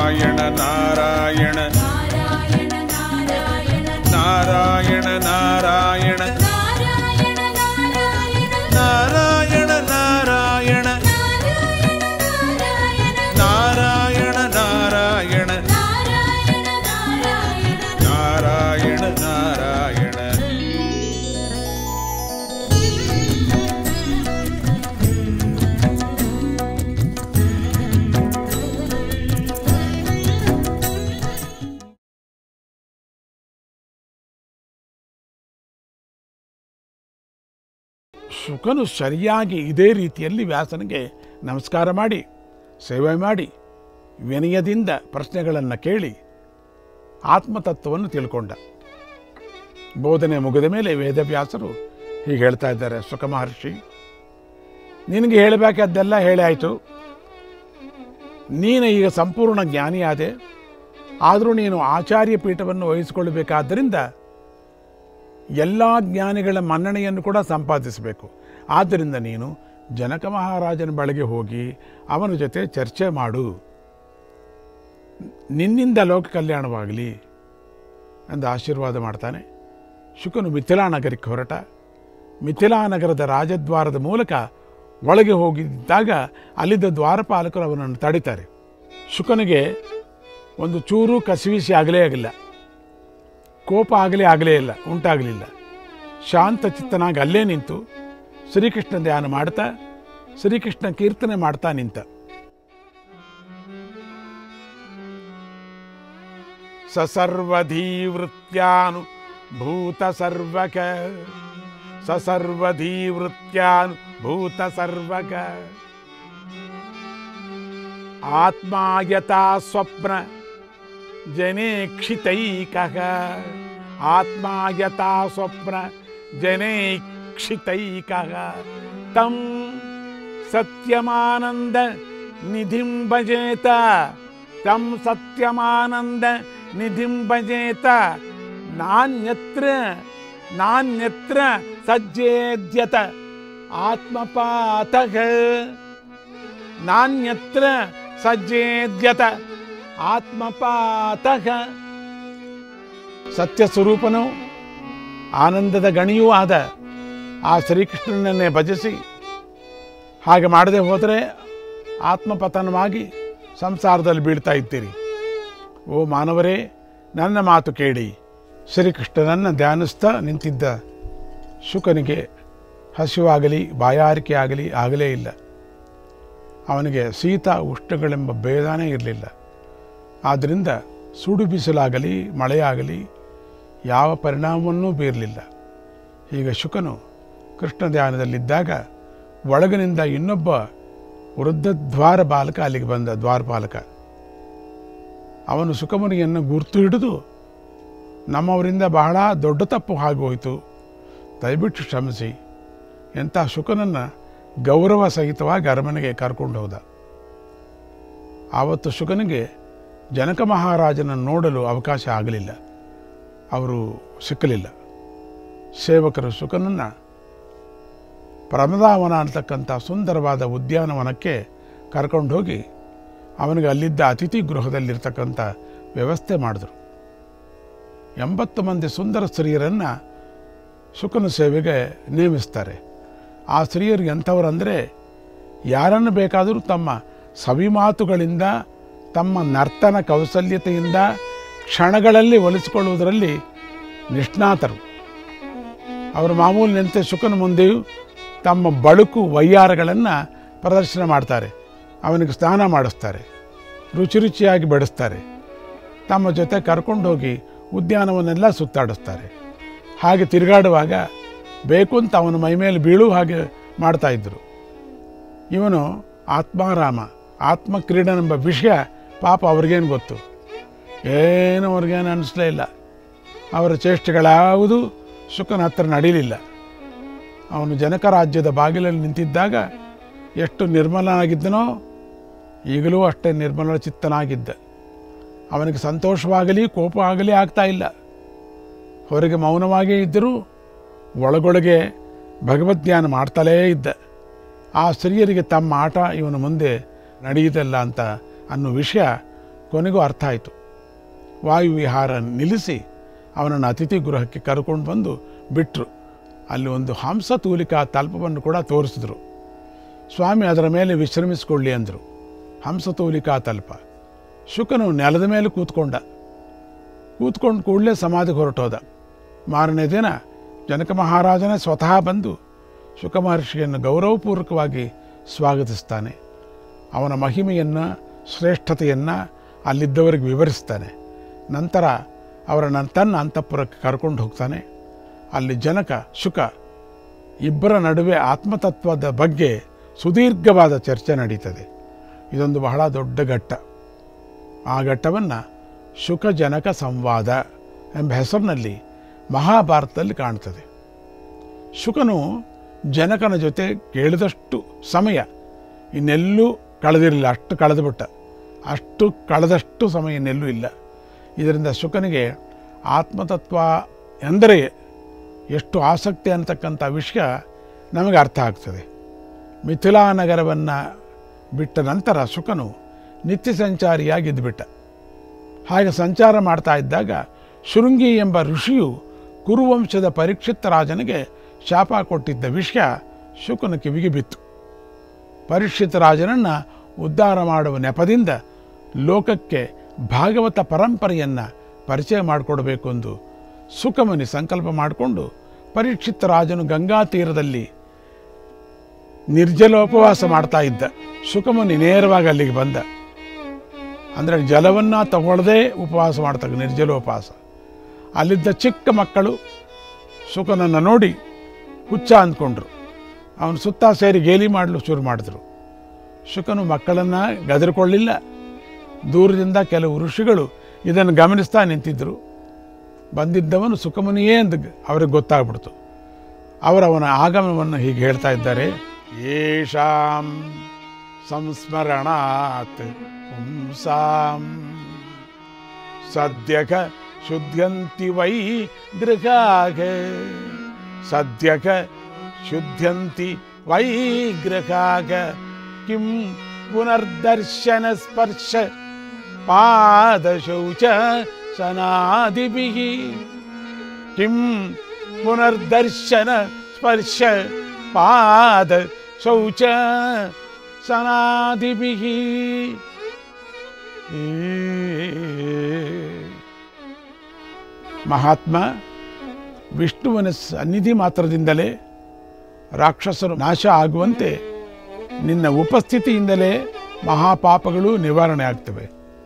ನಾರಾಯಣ ನಾರಾಯಣ ನಾರಾಯಣ ನಾರಾಯಣ ನಾರಾಯಣ ನಾರಾಯಣ ನಾರಾಯಣ ನಾರಾಯಣ ನಾರಾಯಣ ನಾರಾಯಣ. ಶುಕನು ಸರಿಯಾಗಿ ಇದೇ ರೀತಿಯಲ್ಲಿ ವ್ಯಾಸನಿಗೆ ನಮಸ್ಕಾರ ಮಾಡಿ ಸೇವೆ ಮಾಡಿ ವಿನಯದಿಂದ ಪ್ರಶ್ನೆಗಳನ್ನು ಕೇಳಿ ಆತ್ಮತತ್ವವನ್ನು ತಿಳ್ಕೊಂಡ. ಬೋಧನೆ ಮುಗಿದ ಮೇಲೆ ವೇದವ್ಯಾಸರು ಹೀಗೆ ಹೇಳ್ತಾ ಇದ್ದಾರೆ, ಶುಕ ಮಹರ್ಷಿ, ನಿನಗೆ ಹೇಳಬೇಕಾದ್ದೆಲ್ಲ ಹೇಳಿ ಆಯಿತು. ನೀನು ಈಗ ಸಂಪೂರ್ಣ ಜ್ಞಾನಿಯಾದೆ. ಆದರೂ ನೀನು ಆಚಾರ್ಯ ಪೀಠವನ್ನು ವಹಿಸಿಕೊಳ್ಳಬೇಕಾದ್ದರಿಂದ ಎಲ್ಲ ಜ್ಞಾನಿಗಳ ಮನ್ನಣೆಯನ್ನು ಕೂಡ ಸಂಪಾದಿಸಬೇಕು. ಆದ್ದರಿಂದ ನೀನು ಜನಕ ಮಹಾರಾಜನ ಬಳಿಗೆ ಹೋಗಿ ಅವನ ಜೊತೆ ಚರ್ಚೆ ಮಾಡು, ನಿನ್ನಿಂದ ಲೋಕ ಕಲ್ಯಾಣವಾಗಲಿ ಎಂದು ಆಶೀರ್ವಾದ ಮಾಡ್ತಾನೆ. ಶುಕನು ಮಿಥಿಲಾ ನಗರಕ್ಕೆ ಹೊರಟ. ಮಿಥಿಲಾ ನಗರದ ರಾಜದ್ವಾರದ ಮೂಲಕ ಒಳಗೆ ಹೋಗಿದ್ದಾಗ ಅಲ್ಲಿದ್ದ ದ್ವಾರಪಾಲಕರು ಅವನನ್ನು ತಡಿತಾರೆ. ಶುಕನಿಗೆ ಒಂದು ಚೂರು ಕಸಿವಿಸಿ ಆಗಲೇ ಆಗಿಲ್ಲ, ಕೋಪ ಆಗಲೇ ಇಲ್ಲ, ಉಂಟಾಗಲಿಲ್ಲ. ಶಾಂತ ಚಿತ್ತನಾಗಿ ಅಲ್ಲೇ ನಿಂತು ಶ್ರೀಕೃಷ್ಣ ಧ್ಯಾನ ಮಾಡ್ತಾ ಶ್ರೀಕೃಷ್ಣ ಕೀರ್ತನೆ ಮಾಡ್ತಾ ನಿಂತ. ಸಸರ್ವಧೀವೃತ್ಯಾನು ಭೂತ ಸರ್ವಕ ಸಸರ್ವಧೀವೃತ್ಯಾನು ಭೂತ ಸರ್ವಕ ಆತ್ಮಾಯತಾ ಸ್ವಪ್ನ ಜನೇಕ್ಷಿತೈಕಃ ಆತ್ಮಾಯತಾ ಸ್ವಪ್ನ ಜನೇಕ್ಷಿತೈಕಃ ತಂ ಸತ್ಯಮಾನಂದ ನಿಧಿಂ ಭಜೇತ ತಂ ಸತ್ಯಮಾನಂದ ನಿಧಿಂ ಭಜೇತ ನಾನ್ಯತ್ರ ಸಜ್ಜೇದ್ಯತ ಆತ್ಮಪಾತಃ ನಾನ್ಯತ್ರ ಸಜ್ಜೇದ್ಯತ ಆತ್ಮಪಾತಃ. ಸತ್ಯ ಸ್ವರೂಪನೂ ಆನಂದದ ಗಣಿಯೂ ಆದ ಆ ಶ್ರೀಕೃಷ್ಣನನ್ನೇ ಭಜಿಸಿ ಹಾಗೆ ಮಾಡದೆ ಹೋದರೆ ಆತ್ಮಪತನವಾಗಿ ಸಂಸಾರದಲ್ಲಿ ಬೀಳ್ತಾ ಇದ್ದೀರಿ. ಓ ಮಾನವರೇ, ನನ್ನ ಮಾತು ಕೇಳಿ. ಶ್ರೀಕೃಷ್ಣನನ್ನು ಧ್ಯಾನಿಸ್ತಾ ನಿಂತಿದ್ದ ಶುಕನಿಗೆ ಹಸಿವಾಗಲಿ ಬಾಯಾರಿಕೆ ಆಗಲೇ ಇಲ್ಲ. ಅವನಿಗೆ ಶೀತ ಉಷ್ಣಗಳೆಂಬ ಭೇದನೇ ಇರಲಿಲ್ಲ. ಆದ್ದರಿಂದ ಸುಡು ಬಿಸಿಲಾಗಲಿ ಮಳೆಯಾಗಲಿ ಯಾವ ಪರಿಣಾಮವನ್ನೂ ಬೀರಲಿಲ್ಲ. ಈಗ ಶುಕನು ಕೃಷ್ಣ ಧ್ಯಾನದಲ್ಲಿದ್ದಾಗ ಒಳಗಿನಿಂದ ಇನ್ನೊಬ್ಬ ವೃದ್ಧ ದ್ವಾರ ಬಾಲಕ ಅಲ್ಲಿಗೆ ಬಂದ. ದ್ವಾರಪಾಲಕ ಅವನು ಶುಕಮುನಿಯನ್ನು ಗುರ್ತು ಹಿಡಿದು, ನಮ್ಮವರಿಂದ ಬಹಳ ದೊಡ್ಡ ತಪ್ಪು ಆಗೋಯಿತು, ದಯವಿಟ್ಟು ಕ್ಷಮಿಸಿ ಎಂಥ ಶುಕನನ್ನು ಗೌರವ ಸಹಿತವಾಗಿ ಅರಮನೆಗೆ ಕರ್ಕೊಂಡು ಹೋದ. ಆವತ್ತು ಶುಕನಿಗೆ ಜನಕ ಮಹಾರಾಜನನ್ನು ನೋಡಲು ಅವಕಾಶ ಆಗಲಿಲ್ಲ, ಅವರು ಸಿಕ್ಕಲಿಲ್ಲ. ಸೇವಕರು ಶುಕನನ್ನು ಪ್ರಮದಾವನ ಅಂತಕ್ಕಂಥ ಸುಂದರವಾದ ಉದ್ಯಾನವನಕ್ಕೆ ಕರ್ಕೊಂಡು ಹೋಗಿ ಅವನಿಗೆ ಅಲ್ಲಿದ್ದ ಅತಿಥಿ ಗೃಹದಲ್ಲಿರ್ತಕ್ಕಂಥ ವ್ಯವಸ್ಥೆ ಮಾಡಿದ್ರು. 80 ಮಂದಿ ಸುಂದರ ಸ್ತ್ರೀಯರನ್ನು ಶುಕನ ಸೇವೆಗೆ ನೇಮಿಸ್ತಾರೆ. ಆ ಸ್ತ್ರೀಯರು ಎಂಥವರಂದರೆ, ಯಾರನ್ನು ಬೇಕಾದರೂ ತಮ್ಮ ಸವಿಮಾತುಗಳಿಂದ ತಮ್ಮ ನರ್ತನ ಕೌಶಲ್ಯತೆಯಿಂದ ಕ್ಷಣಗಳಲ್ಲಿ ಒಲಿಸಿಕೊಳ್ಳುವುದರಲ್ಲಿ ನಿಷ್ಣಾತರು. ಅವರು ಮಾಮೂಲಿನಂತೆ ಶುಕನ ಮುಂದೆಯೂ ತಮ್ಮ ಬಳುಕು ವಯ್ಯಾರಗಳನ್ನು ಪ್ರದರ್ಶನ ಮಾಡ್ತಾರೆ. ಅವನಿಗೆ ಸ್ನಾನ ಮಾಡಿಸ್ತಾರೆ, ರುಚಿ ರುಚಿಯಾಗಿ ಬಡಿಸ್ತಾರೆ, ತಮ್ಮ ಜೊತೆ ಕರ್ಕೊಂಡೋಗಿ ಉದ್ಯಾನವನ್ನೆಲ್ಲ ಸುತ್ತಾಡಿಸ್ತಾರೆ. ಹಾಗೆ ತಿರುಗಾಡುವಾಗ ಬೇಕು ಅಂತ ಅವನ ಮೈಮೇಲೆ ಬೀಳು ಹಾಗೆ ಮಾಡ್ತಾಯಿದ್ರು. ಇವನು ಆತ್ಮಾರಾಮ, ಆತ್ಮಕ್ರೀಡನೆಂಬ ವಿಷಯ ಪಾಪ ಅವ್ರಿಗೇನು ಗೊತ್ತು, ಏನು ಅವ್ರಿಗೇನು ಅನ್ನಿಸ್ಲೇ ಇಲ್ಲ. ಅವರ ಚೇಷ್ಟೆಗಳ್ಯಾವುದೂ ಶುಕನ ಹತ್ರ ನಡೀಲಿಲ್ಲ. ಅವನು ಜನಕ ರಾಜ್ಯದ ಬಾಗಿಲಲ್ಲಿ ನಿಂತಿದ್ದಾಗ ಎಷ್ಟು ನಿರ್ಮಲನಾಗಿದ್ದನೋ ಈಗಲೂ ಅಷ್ಟೇ ನಿರ್ಮಲ ಚಿತ್ತನಾಗಿದ್ದ. ಅವನಿಗೆ ಸಂತೋಷವಾಗಲಿ ಕೋಪ ಆಗಲಿ ಆಗ್ತಾ ಇಲ್ಲ. ಹೊರಗೆ ಮೌನವಾಗೇ ಇದ್ದರೂ ಒಳಗೊಳಗೆ ಭಗವದ್ಧ್ಯಾನ ಮಾಡ್ತಲೇ ಇದ್ದ. ಆ ಸ್ತ್ರೀಯರಿಗೆ ತಮ್ಮ ಆಟ ಇವನ ಮುಂದೆ ನಡೆಯುವುದಲ್ಲ ಅಂತ ಅನ್ನೋ ವಿಷಯ ಕೊನೆಗೂ ಅರ್ಥ ಆಯಿತು. ವಾಯುವಿಹಾರ ನಿಲ್ಲಿಸಿ ಅವನನ್ನು ಅತಿಥಿ ಗೃಹಕ್ಕೆ ಕರ್ಕೊಂಡು ಬಂದು ಬಿಟ್ಟರು. ಅಲ್ಲಿ ಒಂದು ಹಂಸತೂಲಿಕಾ ತಲ್ಪವನ್ನು ಕೂಡ ತೋರಿಸಿದ್ರು. ಸ್ವಾಮಿ ಅದರ ಮೇಲೆ ವಿಶ್ರಮಿಸಿಕೊಳ್ಳಿ ಅಂದರು. ಹಂಸತೂಲಿಕಾ ತಲ್ಪ. ಶುಕನು ನೆಲದ ಮೇಲೆ ಕೂತ್ಕೊಂಡು ಕೂಡಲೇ ಸಮಾಧಿಗೆ ಹೊರಟೋದ. ಮಾರನೇ ದಿನ ಜನಕ ಮಹಾರಾಜನೇ ಸ್ವತಃ ಬಂದು ಶುಕ ಮಹರ್ಷಿಯನ್ನು ಗೌರವಪೂರ್ವಕವಾಗಿ ಸ್ವಾಗತಿಸ್ತಾನೆ. ಅವನ ಮಹಿಮೆಯನ್ನು, ಶ್ರೇಷ್ಠತೆಯನ್ನು ಅಲ್ಲಿದ್ದವರಿಗೆ ವಿವರಿಸ್ತಾನೆ. ನಂತರ ಅವರನ್ನು ತನ್ನ ಅಂತಃಪುರಕ್ಕೆ ಕರ್ಕೊಂಡು ಹೋಗ್ತಾನೆ. ಅಲ್ಲಿ ಜನಕ, ಶುಕ ಇಬ್ಬರ ನಡುವೆ ಆತ್ಮತತ್ವದ ಬಗ್ಗೆ ಸುದೀರ್ಘವಾದ ಚರ್ಚೆ ನಡೀತದೆ. ಇದೊಂದು ಬಹಳ ದೊಡ್ಡ ಘಟ್ಟ. ಆ ಘಟ್ಟವನ್ನು ಶುಕ ಜನಕ ಸಂವಾದ ಎಂಬ ಹೆಸರಿನಲ್ಲಿ ಮಹಾಭಾರತದಲ್ಲಿ ಕಾಣ್ತದೆ. ಶುಕನು ಜನಕನ ಜೊತೆ ಕೇಳಿದಷ್ಟು ಸಮಯ ಇನ್ನೆಲ್ಲೂ ಕಳೆದಿರಲಿಲ್ಲ. ಅಷ್ಟು ಕಳೆದುಬಿಟ್ಟ. ಅಷ್ಟು ಕಳೆದಷ್ಟು ಸಮಯ ಇನ್ನೆಲ್ಲೂ ಇಲ್ಲ. ಇದರಿಂದ ಶುಕನಿಗೆ ಆತ್ಮತತ್ವ ಎಂದರೆ ಎಷ್ಟು ಆಸಕ್ತಿ ಅಂತಕ್ಕಂಥ ವಿಷಯ ನಮಗೆ ಅರ್ಥ ಆಗ್ತದೆ. ಮಿಥಿಲಾ ನಗರವನ್ನು ಬಿಟ್ಟ ನಂತರ ಶುಕನು ನಿತ್ಯ ಸಂಚಾರಿಯಾಗಿದ್ದುಬಿಟ್ಟ. ಹಾಗೆ ಸಂಚಾರ ಮಾಡ್ತಾ ಇದ್ದಾಗ ಶೃಂಗಿ ಎಂಬ ಋಷಿಯು ಕುರುವಂಶದ ಪರೀಕ್ಷಿತ ರಾಜನಿಗೆ ಶಾಪ ಕೊಟ್ಟಿದ್ದ ವಿಷಯ ಶುಕನ ಕಿವಿಗೆ ಬಿತ್ತು. ಪರೀಕ್ಷಿತ ರಾಜನನ್ನು ಉದ್ಧಾರ ಮಾಡುವ ನೆಪದಿಂದ ಲೋಕಕ್ಕೆ ಭಾಗವತ ಪರಂಪರೆಯನ್ನು ಪರಿಚಯ ಮಾಡಿಕೊಡಬೇಕು ಎಂದು ಸುಖಮುನಿ ಸಂಕಲ್ಪ ಮಾಡಿಕೊಂಡು ಪರೀಕ್ಷಿತ ರಾಜನು ಗಂಗಾ ತೀರದಲ್ಲಿ ನಿರ್ಜಲೋಪವಾಸ ಮಾಡ್ತಾ ಇದ್ದ. ಸುಖಮುನಿ ನೇರವಾಗಿ ಅಲ್ಲಿಗೆ ಬಂದ. ಅಂದರೆ ಜಲವನ್ನು ತಗೊಳ್ಳದೆ ಉಪವಾಸ ಮಾಡ್ತಕ್ಕ ನಿರ್ಜಲೋಪವಾಸ. ಅಲ್ಲಿದ್ದ ಚಿಕ್ಕ ಮಕ್ಕಳು ಸುಖನನ್ನು ನೋಡಿ ಹುಚ್ಚ ಅಂದ್ಕೊಂಡ್ರು. ಅವನು ಸುತ್ತ ಸೇರಿ ಗೇಲಿ ಮಾಡಲು ಶುರು ಮಾಡಿದ್ರು. ಶುಕನು ಮಕ್ಕಳನ್ನು ಗದರಿಕೊಳ್ಳಿಲ್ಲ. ದೂರದಿಂದ ಕೆಲವು ಋಷಿಗಳು ಇದನ್ನು ಗಮನಿಸ್ತಾ ನಿಂತಿದ್ದರು. ಬಂದಿದ್ದವನು ಸುಖಮುನಿಯೇ ಅಂತ ಅವ್ರಿಗೆ ಗೊತ್ತಾಗ್ಬಿಡ್ತು. ಅವನ ಆಗಮನವನ್ನು ಹೀಗೆ ಹೇಳ್ತಾ ಇದ್ದಾರೆ. ಯೇಷಾಂ ಸಂಸ್ಮರಣಾತ್ ಪುಂಸಾಂ ಸದ್ಯಕ ಶುದ್ಧ್ಯಂತಿ ವೈ ಗೃಹಾಗ ಸದ್ಯಕ ಶುದ್ಧ್ಯಂತಿ ವೈ ಗೃಹಾಗ ಕಿಂ ಪುನರ್ದರ್ಶನ ಸ್ಪರ್ಶ ಪಾದಶೌಚ ಸನಾದಿಭಿಃ ಕಿಂ ಪುನರ್ದರ್ಶನ ಸ್ಪರ್ಶ ಪಾದ ಶೌಚ ಸನಾದಿಭಿಃ. ಮಹಾತ್ಮ ವಿಷ್ಣುವಿನ ಸನ್ನಿಧಿ ಮಾತ್ರದಿಂದಲೇ ರಾಕ್ಷಸರು ನಾಶ ಆಗುವಂತೆ ನಿನ್ನ ಉಪಸ್ಥಿತಿಯಿಂದಲೇ ಮಹಾಪಾಪಗಳು ನಿವಾರಣೆ ಆಗ್ತವೆ.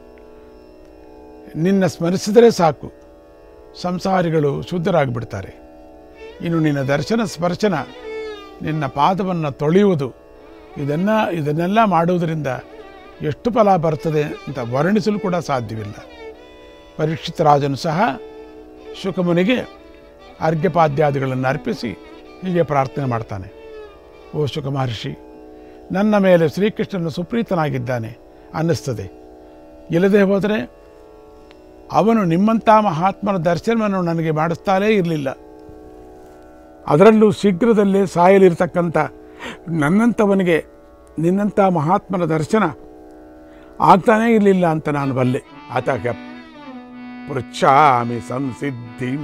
ನಿನ್ನ ಸ್ಮರಿಸಿದರೆ ಸಾಕು, ಸಂಸಾರಿಗಳು ಶುದ್ಧರಾಗಿಬಿಡ್ತಾರೆ. ಇನ್ನು ನಿನ್ನ ದರ್ಶನ ಸ್ಪರ್ಶನ, ನಿನ್ನ ಪಾದವನ್ನು ತೊಳೆಯುವುದು, ಇದನ್ನೆಲ್ಲ ಮಾಡುವುದರಿಂದ ಎಷ್ಟು ಫಲ ಬರ್ತದೆ ಅಂತ ವರ್ಣಿಸಲು ಕೂಡ ಸಾಧ್ಯವಿಲ್ಲ. ಪರೀಕ್ಷಿತ ರಾಜನು ಸಹ ಶುಕಮುನಿಗೆ ಅರ್ಘ್ಯಪಾದ್ಯಾದಿಗಳನ್ನು ಅರ್ಪಿಸಿ ಹೀಗೆ ಪ್ರಾರ್ಥನೆ ಮಾಡ್ತಾನೆ. ಓ ಶುಕ ಮಹರ್ಷಿ, ನನ್ನ ಮೇಲೆ ಶ್ರೀಕೃಷ್ಣನು ಸುಪ್ರೀತನಾಗಿದ್ದಾನೆ ಅನ್ನಿಸ್ತದೆ. ಇಲ್ಲದೆ ಹೋದರೆ ಅವನು ನಿಮ್ಮಂಥ ಮಹಾತ್ಮನ ದರ್ಶನವನ್ನು ನನಗೆ ಮಾಡಿಸ್ತಾನೇ ಇರಲಿಲ್ಲ. ಅದರಲ್ಲೂ ಶೀಘ್ರದಲ್ಲೇ ಸಾಯಲಿರ್ತಕ್ಕಂಥ ನನ್ನಂಥವನಿಗೆ ನಿನ್ನಂಥ ಮಹಾತ್ಮನ ದರ್ಶನ ಆಗ್ತಾನೇ ಇರಲಿಲ್ಲ ಅಂತ ನಾನು ಬಲ್ಲೆ. ಅತಃ ಪೃಚ್ಛಾಮಿ ಸಂಸಿದ್ಧಿಂ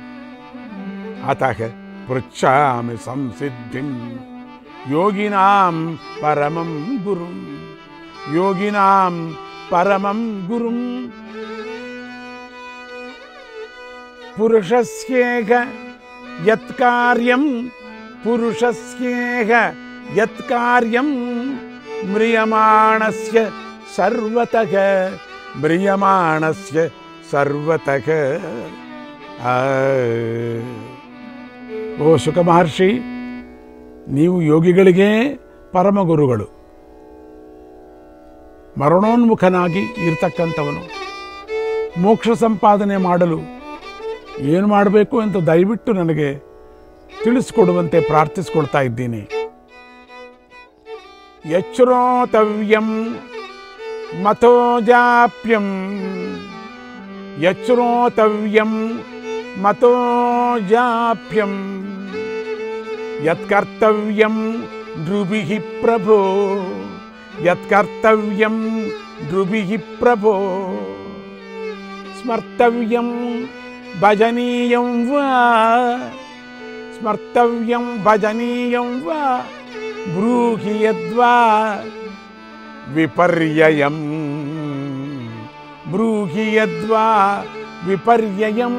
ಅತಃ ಪೃಚ್ಛಾಮಿ ಸಂಸಿದ್ಧಿಂ ಯೋಗಿನಾಂ ಪರಮಂ ಗುರುಂ ಯೋಗಿನಾಂ ಪರಮಂ ಗುರುಂ ಪುರುಷಸ್ಯೇಹ ಯತ್ಕಾರ್ಯಂ ಪುರುಷಸ್ಯೇಹ ಯತ್ಕಾರ್ಯಂ ಮ್ರಿಯಮಾಣಸ್ಯ ಸರ್ವತಃ ಮ್ರಿಯಮಾಣಸ್ಯ ಸರ್ವತಃ. ಓ ಶುಕ ಮಹರ್ಷಿ, ನೀವು ಯೋಗಿಗಳಿಗೆ ಪರಮಗುರುಗಳು. ಮರಣೋನ್ಮುಖನಾಗಿ ಇರ್ತಕ್ಕಂಥವನು ಮೋಕ್ಷ ಸಂಪಾದನೆ ಮಾಡಲು ಏನು ಮಾಡಬೇಕು ಅಂತ ದಯವಿಟ್ಟು ನನಗೆ ತಿಳಿಸ್ಕೊಡುವಂತೆ ಪ್ರಾರ್ಥಿಸ್ಕೊಳ್ತಾ ಇದ್ದೀನಿ. ಯಚ್ರೋತವ್ಯಂ ಮತೋ ಜಾಪ್ಯಂ ಯಚ್ರೋತವ್ಯಂ ಮತೋ ಜಾಪ್ಯಂ ಯತ್ಕರ್ತವ್ಯಂ ನೃಭಿಃ ಪ್ರಭೋ ಯತ್ಕರ್ತವ್ಯಂ ನೃಭಿಃ ಪ್ರಭೋ ಸ್ಮರ್ತವ್ಯಂ ಭಜನೀಯಂ ವಾ ಸ್ಮರ್ತವ್ಯಂ ಭಜನೀಯಂ ವಾ ಬ್ರೂಹಿ ಯದ್ವಾ ವಿಪರ್ಯಯಂ ಬ್ರೂಹಿ ಯದ್ವಾ ವಿಪರ್ಯಯಂ.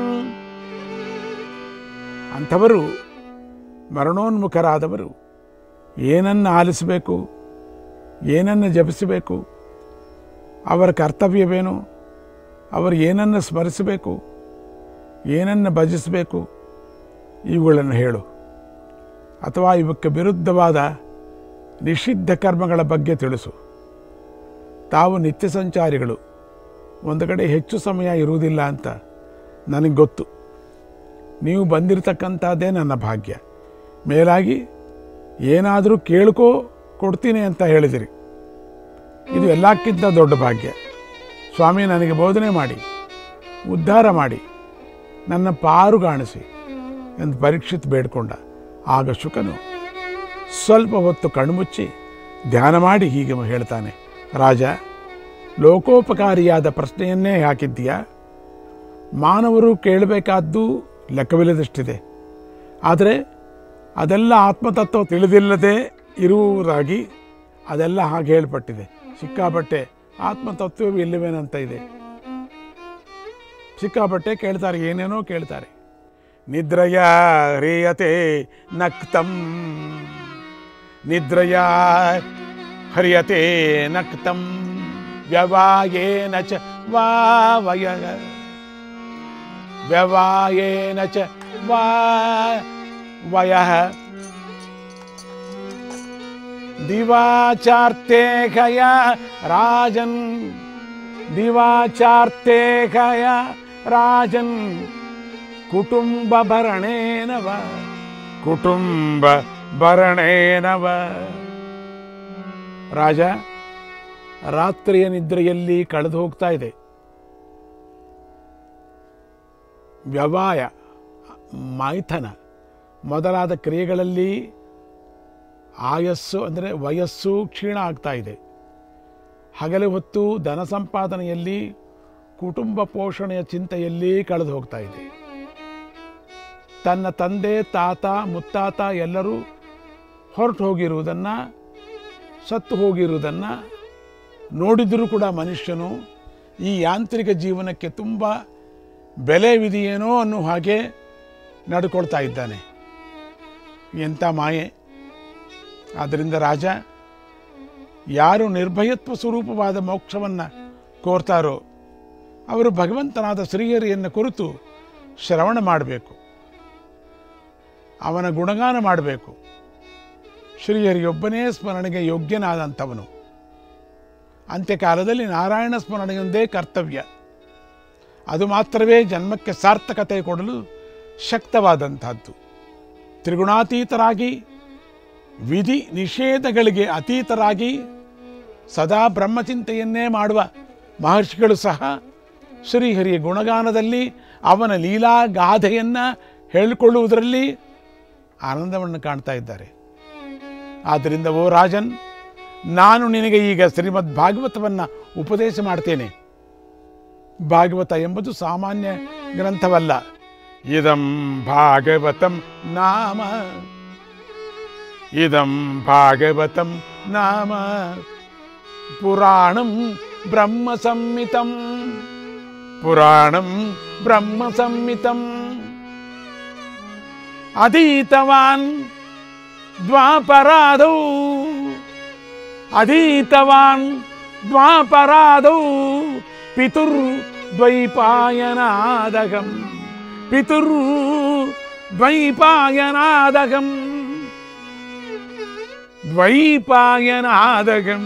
ಅಂಥವರು ಮರಣೋನ್ಮುಖರಾದವರು ಏನನ್ನು ಆಲಿಸಬೇಕು, ಏನನ್ನು ಜಪಿಸಬೇಕು, ಅವರ ಕರ್ತವ್ಯವೇನು, ಅವರು ಏನನ್ನು ಸ್ಮರಿಸಬೇಕು, ಏನನ್ನು ಭಜಿಸಬೇಕು, ಇವುಗಳನ್ನು ಹೇಳು. ಅಥವಾ ಇವಕ್ಕೆ ವಿರುದ್ಧವಾದ ನಿಷಿದ್ಧ ಕರ್ಮಗಳ ಬಗ್ಗೆ ತಿಳಿಸು. ತಾವು ನಿತ್ಯ ಸಂಚಾರಿಗಳು, ಒಂದು ಕಡೆ ಹೆಚ್ಚು ಸಮಯ ಇರುವುದಿಲ್ಲ ಅಂತ ನನಗೆ ಗೊತ್ತು. ನೀವು ಬಂದಿರತಕ್ಕಂಥದ್ದೇ ನನ್ನ ಭಾಗ್ಯ. ಮೇಲಾಗಿ ಏನಾದರೂ ಕೇಳ್ಕೋ ಕೊಡ್ತೀನಿ ಅಂತ ಹೇಳಿದಿರಿ. ಇದು ಎಲ್ಲಕ್ಕಿಂತ ದೊಡ್ಡ ಭಾಗ್ಯ. ಸ್ವಾಮಿ, ನನಗೆ ಬೋಧನೆ ಮಾಡಿ, ಉದ್ಧಾರ ಮಾಡಿ, ನನ್ನ ಪಾರುಗಾಣಿಸಿ ಎಂದು ಪರೀಕ್ಷಿತ್ ಬೇಡ್ಕೊಂಡ. ಆಗ ಶುಕನು ಸ್ವಲ್ಪ ಹೊತ್ತು ಕಣ್ಮುಚ್ಚಿ ಧ್ಯಾನ ಮಾಡಿ ಹೀಗೆ ಹೇಳ್ತಾನೆ, ರಾಜ, ಲೋಕೋಪಕಾರಿಯಾದ ಪ್ರಶ್ನೆಯನ್ನೇ ಹಾಕಿದ್ದೀಯಾ. ಮಾನವರು ಕೇಳಬೇಕಾದ್ದು ಲೆಕ್ಕವಿಲ್ಲದಷ್ಟಿದೆ. ಆದರೆ ಅದೆಲ್ಲ ಆತ್ಮತತ್ವ ತಿಳಿದಿಲ್ಲದೆ ಇರುವುದಾಗಿ ಅದೆಲ್ಲ ಹಾಗೆ ಹೇಳ್ಪಟ್ಟಿದೆ. ಸಿಕ್ಕಾಪಟ್ಟೆ ಆತ್ಮತತ್ವವೂ ಇಲ್ಲವೇನಂತ ಇದೆ. ಸಿಕ್ಕಾಪಟ್ಟೆ ಕೇಳ್ತಾರೆ, ಏನೇನೋ ಕೇಳ್ತಾರೆ. ನಿದ್ರಯ ಹ್ರಿಯತೆ ನಕ್ತಂ ನಿದ್ರಯ ಹರಿಯತೆ ನಕ್ತಂ ವ್ಯವಾಯೇನ ಚ ವಾವಯ ವ್ಯವಾಯೇನ ಚ ವಾವಯಃ ದಿವಾಚಾರ್ತೆ ಖಯ ರಾಜನ್ ದಿವಾಚಾರ್ತೆ ಖಯ ರಾಜನ್ ಕುಟುಂಬ ಭರಣೇನವ ಕುಟುಂಬ ಭರಣೇನವ. ರಾಜ, ರಾತ್ರಿಯ ನಿದ್ರೆಯಲ್ಲಿ ಕಳೆದು ಹೋಗ್ತಾ ಇದೆ. ವ್ಯವಾಯ, ಮೈಥನ ಮೊದಲಾದ ಕ್ರಿಯೆಗಳಲ್ಲಿ ಆಯಸ್ಸು ಅಂದರೆ ವಯಸ್ಸು ಕ್ಷೀಣ ಆಗ್ತಾ ಇದೆ. ಹಗಲು ಹೊತ್ತು ಧನ ಸಂಪಾದನೆಯಲ್ಲಿ, ಕುಟುಂಬ ಪೋಷಣೆಯ ಚಿಂತೆಯಲ್ಲಿ ಕಳೆದು ಹೋಗ್ತಾ ಇದೆ. ತನ್ನ ತಂದೆ, ತಾತ, ಮುತ್ತಾತ ಎಲ್ಲರೂ ಹೊರಟು ಹೋಗಿರುವುದನ್ನು, ಸತ್ತು ಹೋಗಿರುವುದನ್ನು ನೋಡಿದರೂ ಕೂಡ ಮನುಷ್ಯನು ಈ ಯಾಂತ್ರಿಕ ಜೀವನಕ್ಕೆ ತುಂಬ ಬೆಲೆವಿದೆಯೇನೋ ಅನ್ನೋ ಹಾಗೆ ನಡ್ಕೊಳ್ತಾ ಇದ್ದಾನೆ. ಎಂಥ ಮಾಯೆ! ಆದ್ದರಿಂದ ರಾಜ, ಯಾರು ನಿರ್ಭಯತ್ವ ಸ್ವರೂಪವಾದ ಮೋಕ್ಷವನ್ನು ಕೋರ್ತಾರೋ ಅವರು ಭಗವಂತನಾದ ಶ್ರೀಹರಿಯನ್ನು ಕುರಿತು ಶ್ರವಣ ಮಾಡಬೇಕು, ಅವನ ಗುಣಗಾನ ಮಾಡಬೇಕು. ಶ್ರೀಹರಿಯೊಬ್ಬನೇ ಸ್ಮರಣೆಗೆ ಯೋಗ್ಯನಾದಂಥವನು. ಅಂತ್ಯಕಾಲದಲ್ಲಿ ನಾರಾಯಣ ಸ್ಮರಣೆಯೊಂದೇ ಕರ್ತವ್ಯ. ಅದು ಮಾತ್ರವೇ ಜನ್ಮಕ್ಕೆ ಸಾರ್ಥಕತೆ ಕೊಡಲು ಶಕ್ತವಾದಂಥದ್ದು. ತ್ರಿಗುಣಾತೀತರಾಗಿ, ವಿಧಿ ನಿಷೇಧಗಳಿಗೆ ಅತೀತರಾಗಿ ಸದಾ ಬ್ರಹ್ಮಚಿಂತೆಯನ್ನೇ ಮಾಡುವ ಮಹರ್ಷಿಗಳು ಸಹ ಶ್ರೀಹರಿಯ ಗುಣಗಾನದಲ್ಲಿ, ಅವನ ಲೀಲಾ ಗಾಥೆಯನ್ನು ಹೇಳಿಕೊಳ್ಳುವುದರಲ್ಲಿ ಆನಂದವನ್ನು ಕಾಣ್ತಾ ಇದ್ದಾರೆ. ಆದ್ದರಿಂದ ಓ ರಾಜನ್, ನಾನು ನಿನಗೆ ಈಗ ಶ್ರೀಮದ್ ಭಾಗವತವನ್ನು ಉಪದೇಶ ಮಾಡ್ತೇನೆ. ಭಾಗವತ ಎಂಬುದು ಸಾಮಾನ್ಯ ಗ್ರಂಥವಲ್ಲ. ಇದಂ ಭಾಗವತಂ ನಾಮ ಇದಂ ಭಾಗವತಂ ನಾಮ ಪುರಾಣಂ ಬ್ರಹ್ಮ ಸಂಹಿತಂ ಪುರಾಣಂ ಬ್ರಹ್ಮ ಸಂಹಿತಂ ಅಧೀತವಾನ್ ದ್ವಾಪರಾಧೌ ಅಧೀತವಾನ್ ದ್ವಾಪರಾಧೌ ಪಿತುರ್ದ್ವೈಪಾಯನಾದಗಂ ಪಿತುರ್ದ್ವೈಪಾಯನಾದಗಂ ದ್ವೈಪಾಯನಾದಗಂ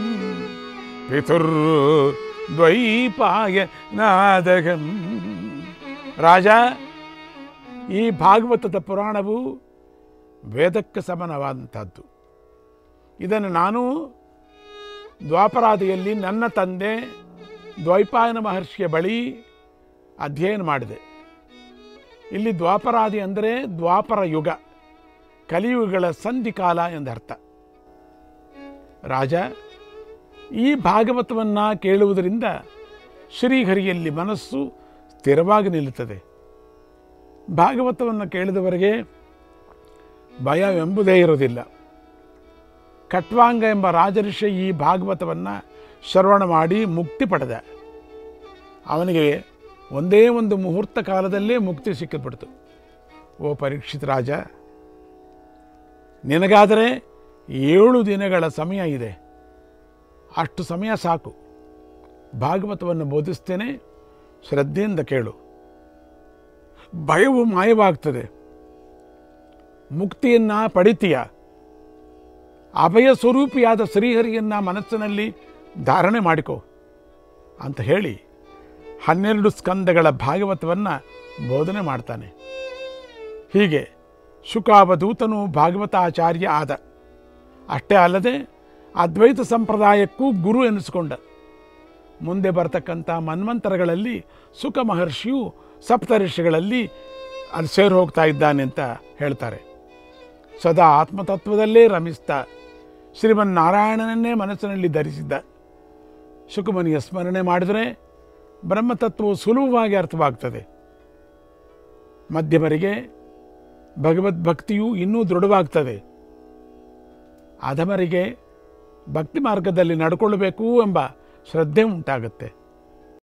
ಪಿತುರ್ದ್ವೈಪಾಯನಾದಗಂ. ರಾಜ, ಈ ಭಾಗವತದ ಪುರಾಣವು ವೇದಕ್ಕೆ ಸಮಾನವಾದಂಥದ್ದು. ಇದನ್ನು ನಾನು ದ್ವಾಪರಾದಿಯಲ್ಲಿ ನನ್ನ ತಂದೆ ದ್ವೈಪಾಯನ ಮಹರ್ಷಿಯ ಬಳಿ ಅಧ್ಯಯನ ಮಾಡಿದೆ. ಇಲ್ಲಿ ದ್ವಾಪರಾದಿ ಅಂದರೆ ದ್ವಾಪರ ಯುಗ, ಕಲಿಯುಗಗಳ ಸಂಧಿಕಾಲ ಎಂದರ್ಥ. ರಾಜ, ಈ ಭಾಗವತವನ್ನು ಕೇಳುವುದರಿಂದ ಶ್ರೀಹರಿಯಲ್ಲಿ ಮನಸ್ಸು ಸ್ಥಿರವಾಗಿ ನಿಲ್ಲುತ್ತದೆ. ಭಾಗವತವನ್ನು ಕೇಳಿದವರಿಗೆ ಭಯವೆಂಬುದೇ ಇರುವುದಿಲ್ಲ. ಖಟ್ವಾಂಗ ಎಂಬ ರಾಜಋಷಿ ಈ ಭಾಗವತವನ್ನು ಶ್ರವಣ ಮಾಡಿ ಮುಕ್ತಿ ಪಡೆದ. ಅವನಿಗೆ ಒಂದೇ ಒಂದು ಮುಹೂರ್ತ ಕಾಲದಲ್ಲೇ ಮುಕ್ತಿ ಸಿಕ್ಕಿಬಿಡ್ತು. ಓ ಪರೀಕ್ಷಿತ ರಾಜ, ನಿನಗಾದರೆ 7 ದಿನಗಳ ಸಮಯ ಇದೆ, ಅಷ್ಟು ಸಮಯ ಸಾಕು. ಭಾಗವತವನ್ನು ಬೋಧಿಸ್ತೇನೆ, ಶ್ರದ್ಧೆಯಿಂದ ಕೇಳು. ಭಯವು ಮಾಯವಾಗ್ತದೆ, ಮುಕ್ತಿಯನ್ನು ಪಡಿತೀಯ. ಅಭಯ ಸ್ವರೂಪಿಯಾದ ಶ್ರೀಹರಿಯನ್ನು ಮನಸ್ಸಿನಲ್ಲಿ ಧಾರಣೆ ಮಾಡಿಕೊ ಅಂತ ಹೇಳಿ 12 ಸ್ಕಂದಗಳ ಭಾಗವತವನ್ನು ಬೋಧನೆ ಮಾಡ್ತಾನೆ. ಹೀಗೆ ಶುಕಾವಧೂತನು ಭಾಗವತಾಚಾರ್ಯ ಆದ. ಅಷ್ಟೇ ಅಲ್ಲದೆ ಅದ್ವೈತ ಸಂಪ್ರದಾಯಕ್ಕೂ ಗುರು ಎನಿಸಿಕೊಂಡ. ಮುಂದೆ ಬರ್ತಕ್ಕಂಥ ಮನ್ವಂತರಗಳಲ್ಲಿ ಸುಖ ಮಹರ್ಷಿಯು ಸಪ್ತರ್ಷಿಗಳಲ್ಲಿ ಅಲ್ಲಿ ಸೇರಿ ಹೋಗ್ತಾ ಇದ್ದಾನೆ ಅಂತ ಹೇಳ್ತಾರೆ. ಸದಾ ಆತ್ಮತತ್ವದಲ್ಲೇ ರಮಿಸ್ತಾ ಶ್ರೀಮನ್ನಾರಾಯಣನನ್ನೇ ಮನಸ್ಸಿನಲ್ಲಿ ಧರಿಸಿದ್ದ. ಶುಕಮುನಿಯ ಸ್ಮರಣೆ ಮಾಡಿದರೆ ಬ್ರಹ್ಮತತ್ವವು ಸುಲಭವಾಗಿ ಅರ್ಥವಾಗ್ತದೆ. ಮಧ್ಯಮರಿಗೆ ಭಗವದ್ಭಕ್ತಿಯು ಇನ್ನೂ ದೃಢವಾಗ್ತದೆ. ಅಧಮರಿಗೆ ಭಕ್ತಿ ಮಾರ್ಗದಲ್ಲಿ ನಡ್ಕೊಳ್ಳಬೇಕು ಎಂಬ ಶ್ರದ್ಧೆ ಉಂಟಾಗುತ್ತೆ.